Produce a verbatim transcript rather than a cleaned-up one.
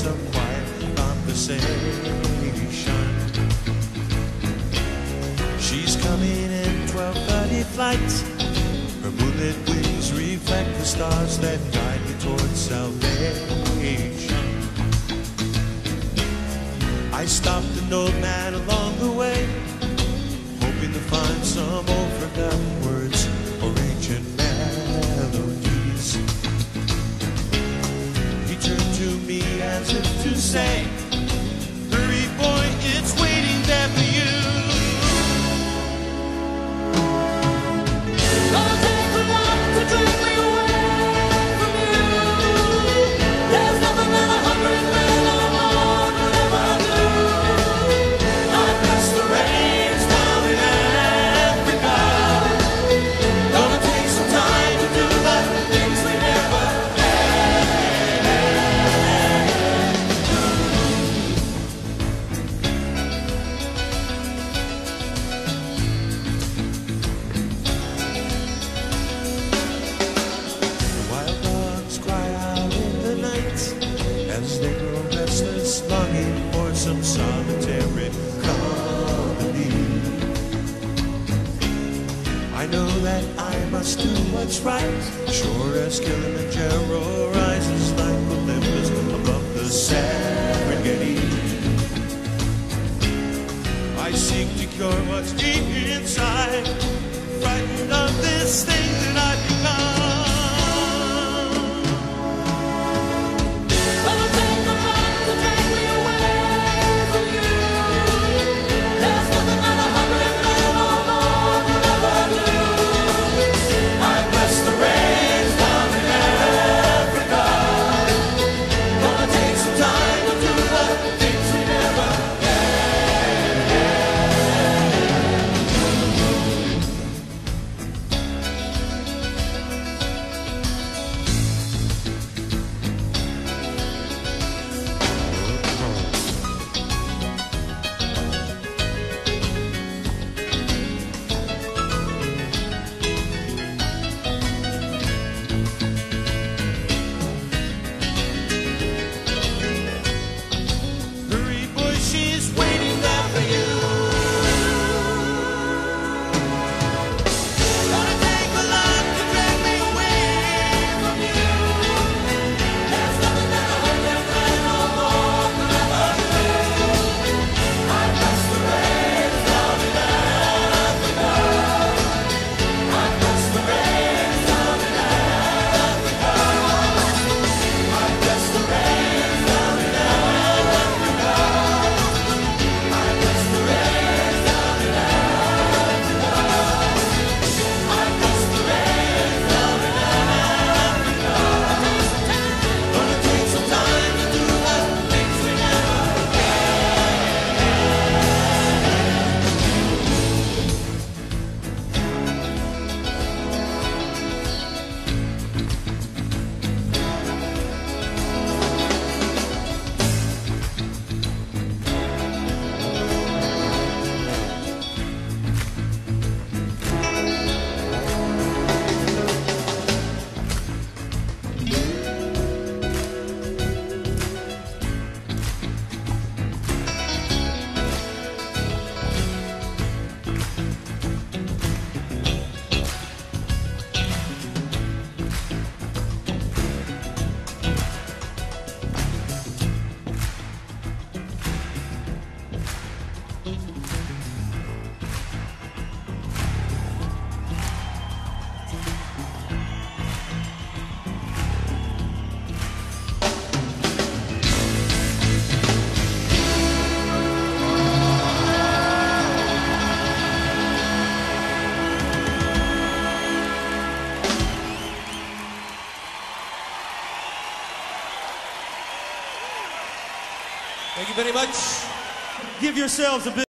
some quiet conversation. She's coming in twelve thirty flight. Her moonlit wings reflect the stars that guide me towards salvation. I stopped an old man along the way, hoping to find some old forgotten words or ancient melodies. He turned to me as if to say, "Hurry, boy, it's waiting there for you." Gonna take a lot to drag me away from you. There's nothing that a hundred men or more would ever do. I press the reins down in Africa. Gonna take some time to do the things we never as they grow restless, longing for some solitary company. I know that I must do what's right, sure as Kilimanjaro rises like Olympus above the Serengeti. I seek to cure what's deep inside, frightened of this thing that I've become. Thank you very much. Give yourselves a big